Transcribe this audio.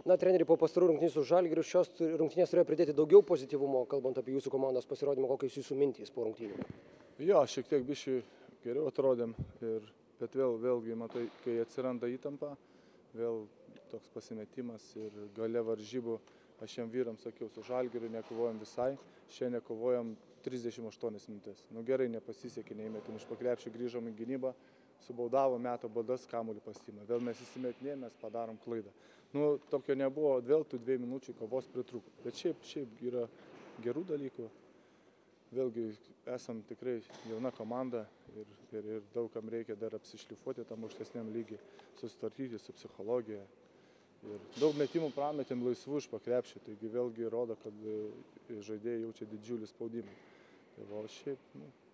Na, treneri, po pastarų rungtynių su Žalgiriu šios rungtynės turėjo pridėti daugiau pozityvumo, kalbant apie jūsų komandos pasirodymą, kokios jūsų mintys po rungtynių. Jo, šiek tiek biškai geriau atrodėm, bet vėlgi, matai, kai atsiranda įtampa, vėl toks pasimetimas ir gale varžybų, aš jam vyrams sakiau, su Žalgiriu nekovojom visai, šiandien kovojom 38 minutės. Nu gerai, nepasisekė, neįmetėm iš pakrepšio, grįžom į gynybą, subaudavom, meto badas, kamuolį pasiėmė. Vėl mes įsimetinėjom, mes padarom klaidą. Nu, tokio nebuvo, vėl tų 2 minučių kovos pritrūko. Bet šiaip yra gerų dalykų. Vėlgi esam tikrai jauna komanda ir daug kam reikia dar apsišlifuoti tam aukštesniam lygiui, susitvarkyti su psichologija. Ir daug metimų prametėm laisvų iš pakrepšio, taigi vėlgi rodo, kad žaidėjai jaučia didžiulį spaudimą. O šiaip,